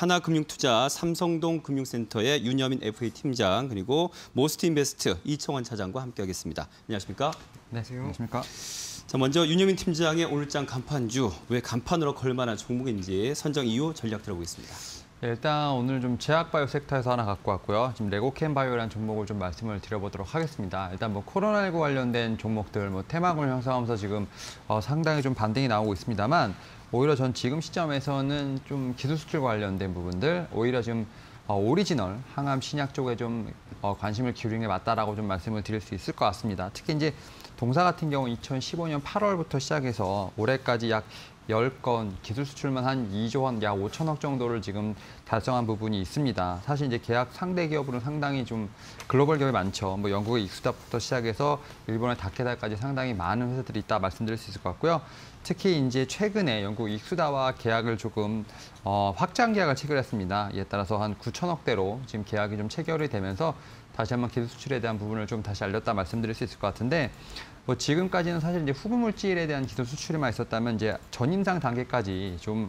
하나금융투자 삼성동 금융센터의 윤여민 FA 팀장 그리고 모스트인베스트 이청원 차장과 함께하겠습니다. 안녕하십니까? 네, 안녕하십니까? 자, 먼저 윤여민 팀장의 오늘장 간판주, 왜 간판으로 걸만한 종목인지 선정 이유 전략 들어보겠습니다. 네, 일단 오늘 좀 제약바이오 섹터에서 하나 갖고 왔고요. 지금 레고캠바이오라는 종목을 좀 말씀을 드려보도록 하겠습니다. 일단 뭐 코로나19 관련된 종목들, 뭐 테마군을 형성하면서 지금 상당히 좀 반등이 나오고 있습니다만 오히려 전 지금 시점에서는 좀 기술 수출 관련된 부분들, 오히려 지금 오리지널 항암 신약 쪽에 좀 관심을 기울이는 게 맞다라고 좀 말씀을 드릴 수 있을 것 같습니다. 특히 이제 동사 같은 경우 2015년 8월부터 시작해서 올해까지 약 10건, 기술 수출만 한 2조 원, 약 5천억 정도를 지금 달성한 부분이 있습니다. 사실 이제 계약 상대 기업으로는 상당히 좀 글로벌 기업이 많죠. 뭐 영국의 익수다부터 시작해서 일본의 다케다까지 상당히 많은 회사들이 있다 말씀드릴 수 있을 것 같고요. 특히 이제 최근에 영국 익수다와 계약을 조금 확장 계약을 체결했습니다. 이에 따라서 한 9천억대로 지금 계약이 좀 체결이 되면서 다시 한번 기술 수출에 대한 부분을 좀 다시 알렸다 말씀드릴 수 있을 것 같은데, 뭐 지금까지는 사실 이제 후보 물질에 대한 기술 수출에만 있었다면 이제 전임상 단계까지 좀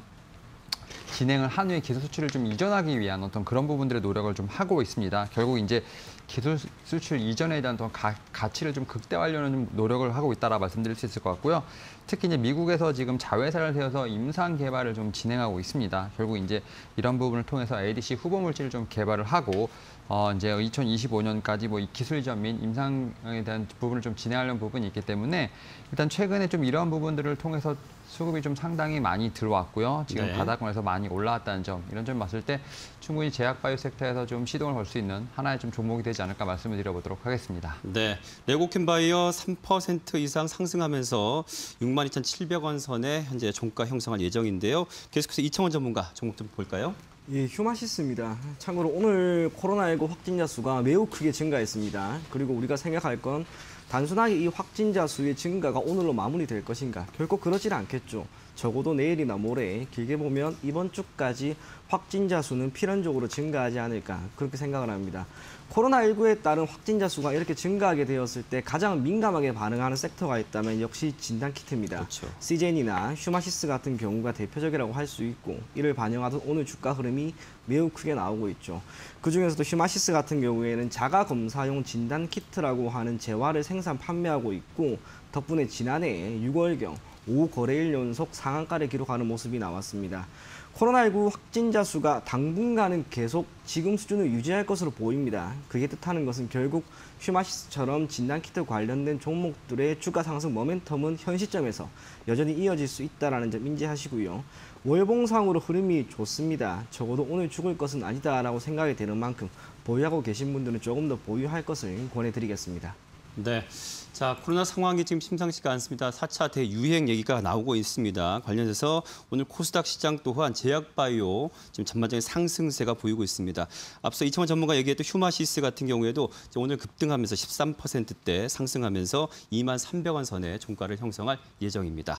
진행을 한 후에 기술 수출을 좀 이전하기 위한 어떤 그런 부분들의 노력을 좀 하고 있습니다. 결국 이제 기술 수출 이전에 대한 어떤 가치를 좀 극대화하려는 좀 노력을 하고 있다라 말씀드릴 수 있을 것 같고요. 특히 이제 미국에서 지금 자회사를 세워서 임상 개발을 좀 진행하고 있습니다. 결국 이제 이런 부분을 통해서 ADC 후보 물질을 좀 개발을 하고 이제 2025년까지 뭐 이 기술 이전 및 임상에 대한 부분을 좀 진행하려는 부분이 있기 때문에 일단 최근에 좀 이러한 부분들을 통해서 수급이 좀 상당히 많이 들어왔고요. 지금 바닥권에서 많이 올라왔다는 점, 이런 점 봤을 때 충분히 제약바이오 섹터에서 좀 시동을 걸 수 있는 하나의 좀 종목이 되지 않을까 말씀을 드려보도록 하겠습니다. 네, 레고캠바이오 3% 이상 상승하면서 62,700원 선에 현재 종가 형성할 예정인데요. 계속해서 이청원 전문가 종목 좀 볼까요? 예, 휴마시스입니다. 참고로 오늘 코로나19 확진자 수가 매우 크게 증가했습니다. 그리고 우리가 생각할 건 단순하게 이 확진자 수의 증가가 오늘로 마무리될 것인가? 결코 그러질 않겠죠. 적어도 내일이나 모레 길게 보면 이번 주까지 확진자 수는 필연적으로 증가하지 않을까, 그렇게 생각을 합니다. 코로나19에 따른 확진자 수가 이렇게 증가하게 되었을 때 가장 민감하게 반응하는 섹터가 있다면 역시 진단키트입니다. 그렇죠. 시젠이나 휴마시스 같은 경우가 대표적이라고 할 수 있고, 이를 반영하던 오늘 주가 흐름이 매우 크게 나오고 있죠. 그중에서도 휴마시스 같은 경우에는 자가검사용 진단키트라고 하는 재화를 생산 판매하고 있고, 덕분에 지난해 6월경 5거래일 연속 상한가를 기록하는 모습이 나왔습니다. 코로나19 확진자 수가 당분간은 계속 지금 수준을 유지할 것으로 보입니다. 그게 뜻하는 것은 결국 휴마시스처럼 진단키트 관련된 종목들의 주가 상승 모멘텀은 현 시점에서 여전히 이어질 수 있다는 점 인지하시고요. 월봉상으로 흐름이 좋습니다. 적어도 오늘 죽을 것은 아니다라고 생각이 되는 만큼 보유하고 계신 분들은 조금 더 보유할 것을 권해드리겠습니다. 네. 자, 코로나 상황이 지금 심상치가 않습니다. 4차 대유행 얘기가 나오고 있습니다. 관련해서 오늘 코스닥 시장 또한 제약바이오 지금 전반적인 상승세가 보이고 있습니다. 앞서 이청원 전문가 얘기했던 휴마시스 같은 경우에도 오늘 급등하면서 13%대 상승하면서 23,300원 선에 종가를 형성할 예정입니다.